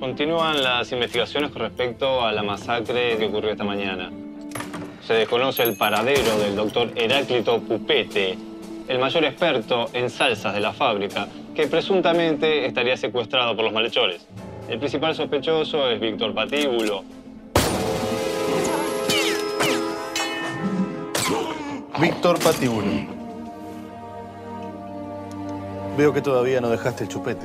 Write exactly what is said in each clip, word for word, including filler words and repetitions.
Continúan las investigaciones con respecto a la masacre que ocurrió esta mañana. Se desconoce el paradero del doctor Heráclito Pupete, el mayor experto en salsas de la fábrica, que presuntamente estaría secuestrado por los malhechores. El principal sospechoso es Víctor Patíbulo. Víctor Patíbulo. Veo que todavía no dejaste el chupete.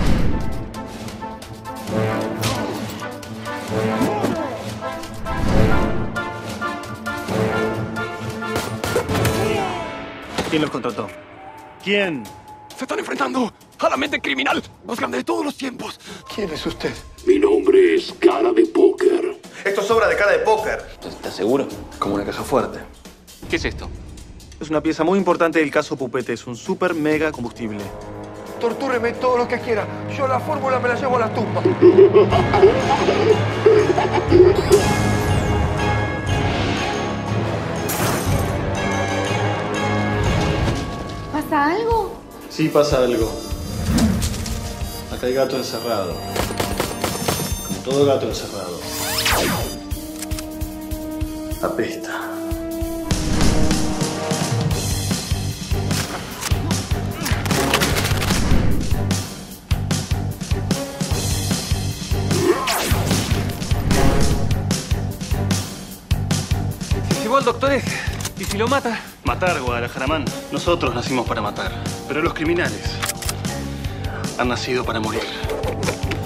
¿Quién los contrató? ¿Quién? Se están enfrentando a la mente criminal más grande de todos los tiempos. ¿Quién es usted? Mi nombre es Cara de Póker. Esto es obra de Cara de Póker. ¿Estás seguro? Como una caja fuerte. ¿Qué es esto? Es una pieza muy importante del caso Pupete. Es un super mega combustible. Tortúreme todo lo que quiera. Yo la fórmula me la llevo a la tumba. ¿Pasa algo? Sí, pasa algo. Acá hay gato encerrado. Como todo gato encerrado. Apesta. Si llevó al doctor ese, ¿y si lo mata? Matar, Guadalajaramán. Nosotros nacimos para matar. Pero los criminales han nacido para morir.